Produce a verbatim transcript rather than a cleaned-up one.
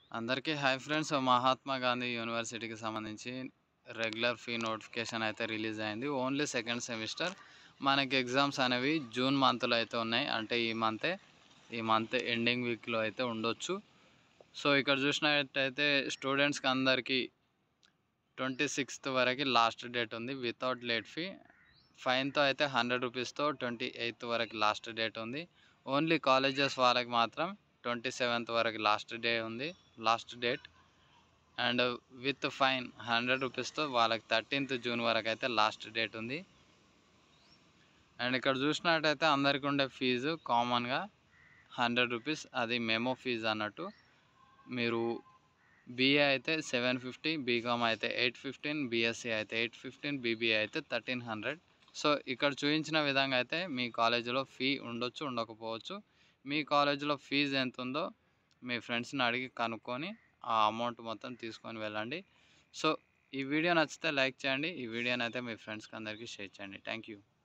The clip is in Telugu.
అందరికీ హాయ్ ఫ్రెండ్స్. మహాత్మా గాంధీ యూనివర్సిటీకి సంబంధించి రెగ్యులర్ ఫీ నోటిఫికేషన్ అయితే రిలీజ్ అయింది. Only second semester. మనకి ఎగ్జామ్స్ అనేవి జూన్ మంత్లో అయితే ఉన్నాయి. అంటే ఈ మంతే ఈ మంత్ ఎండింగ్ వీక్లో అయితే ఉండొచ్చు. సో ఇక్కడ చూసినట్టయితే స్టూడెంట్స్కి అందరికీ ట్వంటీ సిక్స్త్ వరకు లాస్ట్ డేట్ ఉంది వితౌట్ లేట్ ఫీ. ఫైన్తో అయితే హండ్రెడ్ రూపీస్తో ట్వంటీ ఎయిత్ వరకు లాస్ట్ డేట్ ఉంది. ఓన్లీ కాలేజెస్ వాళ్ళకి మాత్రం ట్వంటీ సెవెంత్ వరకు లాస్ట్ డే ఉంది last date. And with fine hundred రూపీస్తో వాళ్ళకి థర్టీన్త్ జూన్ వరకు అయితే లాస్ట్ డేట్ ఉంది. అండ్ ఇక్కడ చూసినట్టయితే అందరికి ఉండే ఫీజు కామన్గా హండ్రెడ్ రూపీస్, అది మెమో ఫీజు అన్నట్టు. మీరు బీఏ అయితే సెవెన్ ఫిఫ్టీ, బీకామ్ అయితే ఎయిట్ ఫిఫ్టీన్, బీఎస్సీ అయితే ఎయిట్ ఫిఫ్టీన్, బీబీఏ అయితే థర్టీన్ హండ్రెడ్. సో ఇక్కడ చూపించిన విధంగా అయితే మీ కాలేజీలో ఫీ ఉండొచ్చు, ఉండకపోవచ్చు. మీ కాలేజీలో ఫీజు ఎంత ఉందో మీ ఫ్రెండ్స్ని అడిగి కనుక్కొని ఆ అమౌంట్ మొత్తం తీసుకొని వెళ్ళండి. సో ఈ వీడియో నచ్చితే లైక్ చేయండి. ఈ వీడియోని అయితే మీ ఫ్రెండ్స్కి అందరికీ షేర్ చేయండి. Thank you.